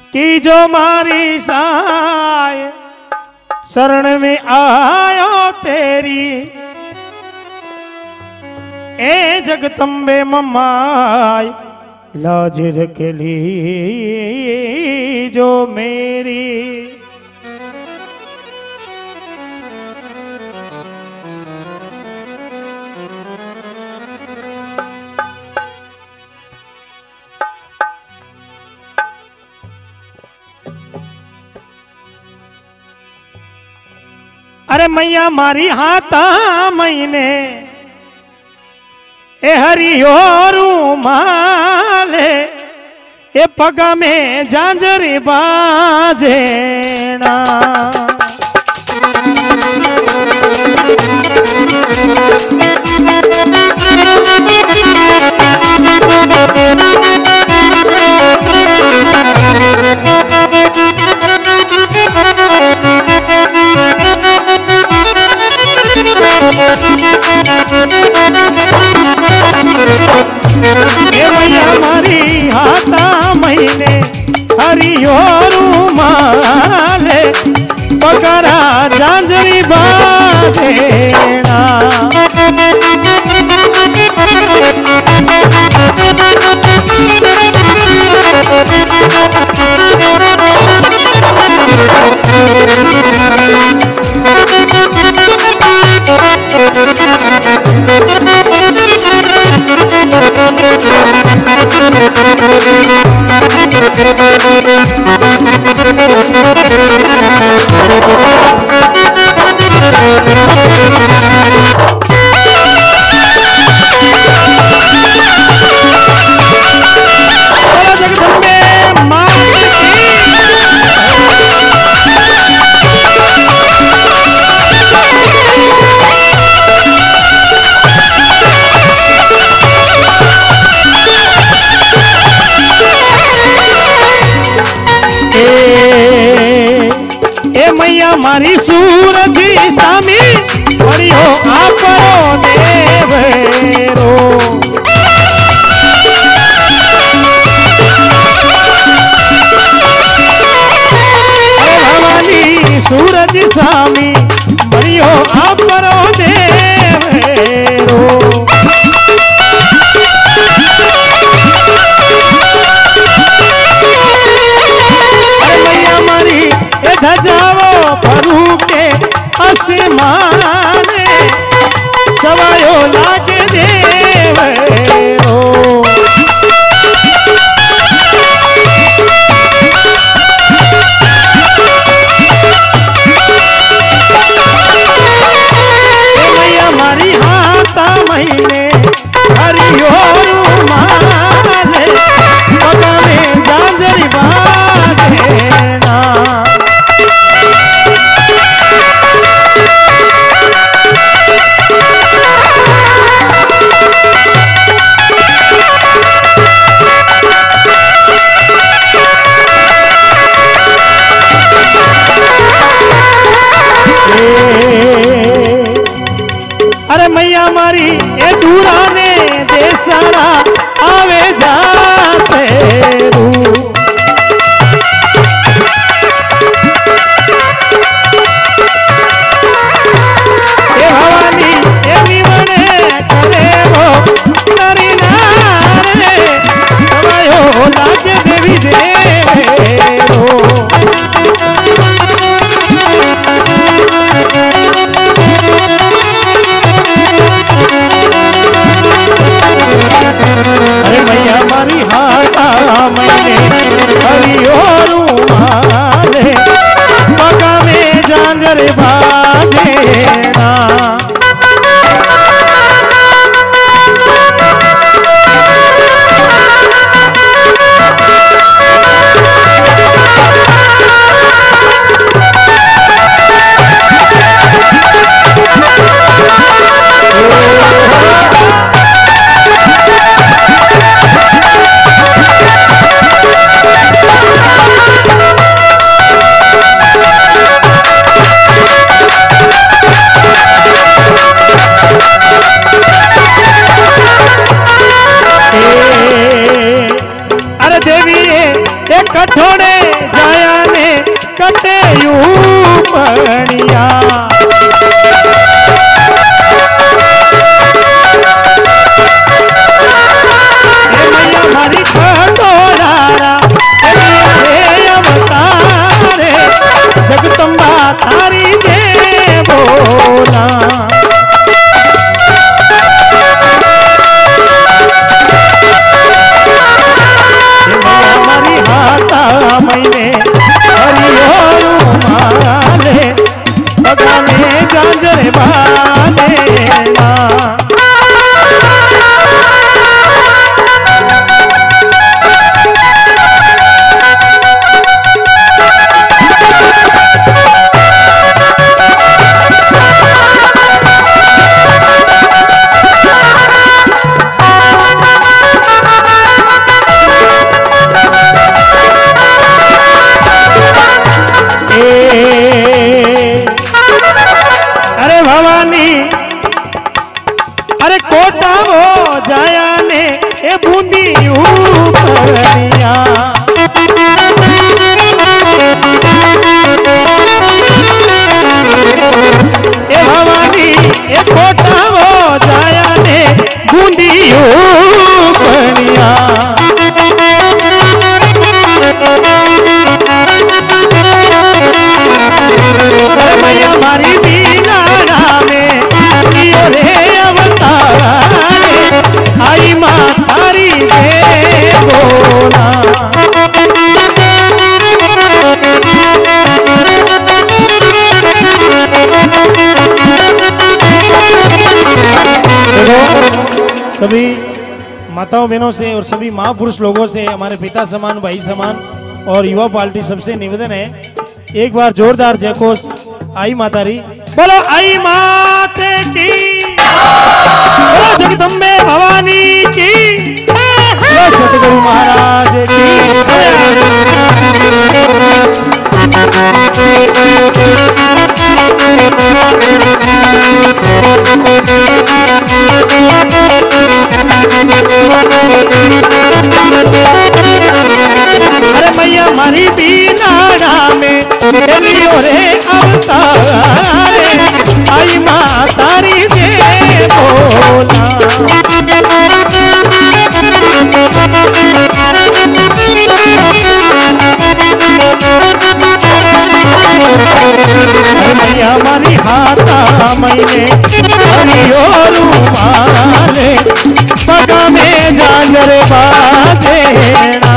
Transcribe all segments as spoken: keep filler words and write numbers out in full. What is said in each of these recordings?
कि जो मारी साय शरण में आयो तेरी, ए जगदम्बे मम्माई लाज रख ली जो मेरी। अरे मैया मारी हाथा महीने ए हरियो रूमाले ए पगा में झांझरी बाजेना। हमारी हाथा महीने हरियो रूमाले पकड़ा झांझरी बाजेना। मैया मारी सूरज सामी बड़ियो आपरो देवरो। भवानी सूरज सामी बड़ियो आपरो देवरो। धजावो प्रभु के आसमाने सवायो लागे देवरो। मैया मारी हाथा महीने हरियो रूमाले पगा में झांझरी बाजेना। अरे मैया मारी ए दूरा ने देसारा आवे जाते रू। ए भवानी ए निवने करे वो नरी नारे सवायो लागे देवी देवरो। अरे मैया मारी हाथा महीने हरियो रूमाले पगा में झांझर बाजेना। दिए ए कठोड़े जाया ने कटे यूं पड़िया ए मैया मारी कठोरारा ए अवतारे जगदम्बा थारी जय बोला मैंने हरिओ माले बगाने गाजर बाले ना अरे कोटा वो जाया ने ए बूंदी ऊपरिया ए भवानी ए कोटा वो जाया ने बूंदी ऊपरिया अरे मैया मारी बीना में रे आई माँ तारी दे बोला सभी माताओं बहनों से और सभी महापुरुष लोगों से हमारे पिता समान भाई समान और युवा पार्टी सबसे निवेदन है एक बार जोरदार जयघोष आई मातारी बोलो आई माते की जगदम्बे भवानी की सतगुरु महाराज की अरे मैया मारी बीना में रे अवतारे आई माँ तारी दे बोला मैया हमारी हाथा मैंने हरिओ माले पगा में जांजर बाजेना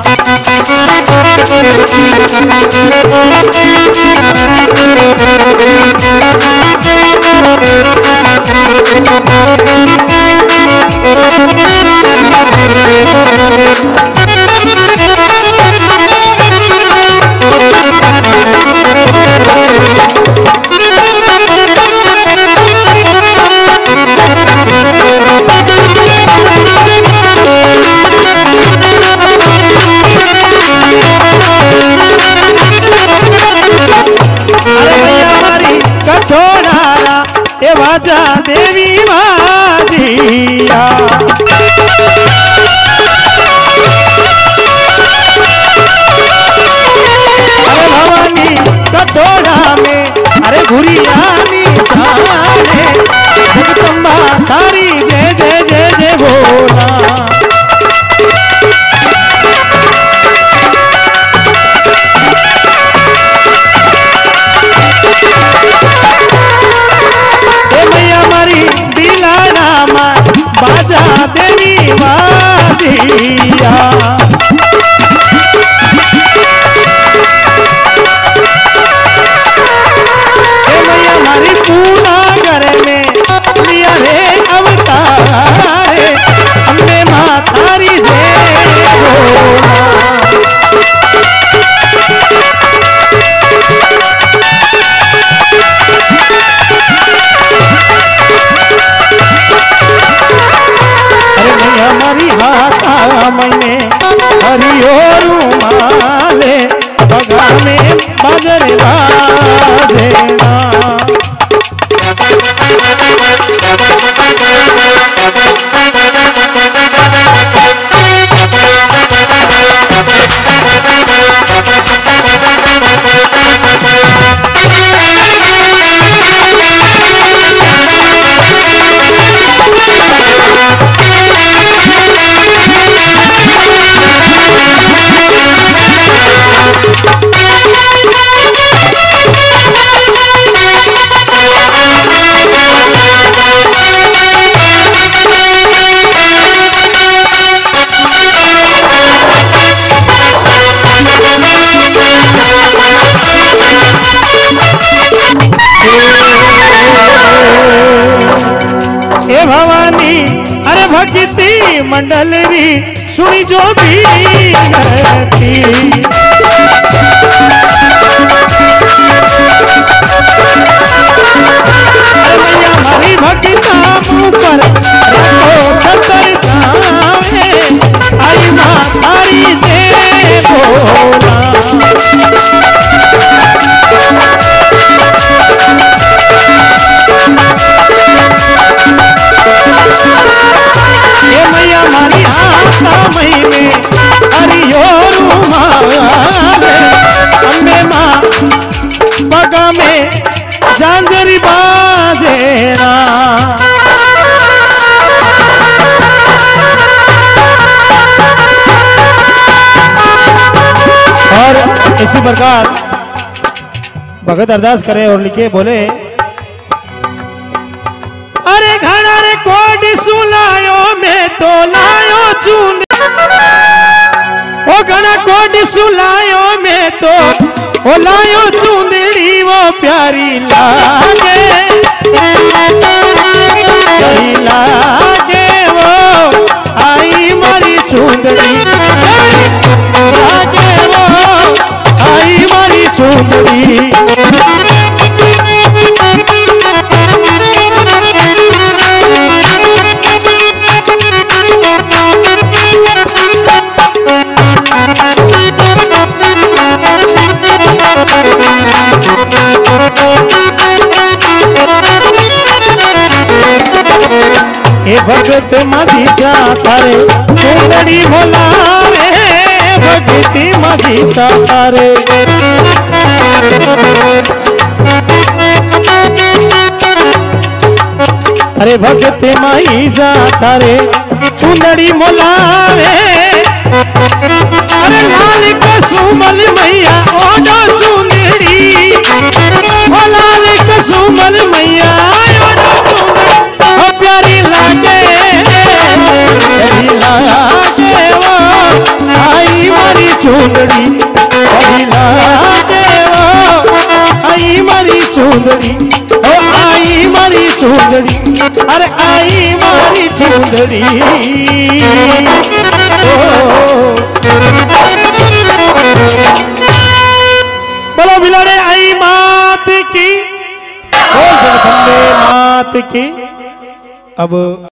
वाजा देवी वाजिया अरे भवानी कटोरा में अरे घुरियानी सारे जगदम्बा तारी जय जय जय जय बोला बाजा देवी वाजिया मैया हमारी पूरा घर में लिया है अवतारे हमने मातारी हमारी हाथा मैंने हरिओ माले बगा में बजर बाजेना मंडल री सुनी जो भी हमारी भक्ता मुँह पर जावे आई माँ तारी जय बोला। ये मैया हमारी आशा मई में हरियोरू अम्बे माँ पगा में झांझरी बाजेना। और इसी प्रकार भगत अरदास करे और लिखे बोले अरे घड़ा रे कोड सुलायो में तो लायो चून ओ घड़ा कोड सुलायो में तो ओ लायो चूंदड़ी वो प्यारी लागे प्यारी लागे वो आई मारी चूंदड़ी लागे वो आई मारी चूंदड़ी। ए भगत मधीसा तारे चूंदड़ी भोलावे भगती मधीसा तारे। अरे भगत मधीसा तारे चूंदड़ी मोलावे अरे लाल कसुमल मैया ओडो चूंदड़ी ओ लाल कसुमल मैया ओडो चूंदड़ी प्यारी लागे प्यारी लागे वो आई मारी चूंदड़ी प्यारी लागे वो आई मारी चूंदड़ी ओ आई मारी चूंदड़ी अरे आई मारी चूंदड़ी। बोलो बिलाड़े आई मात की, बोल मात की। अब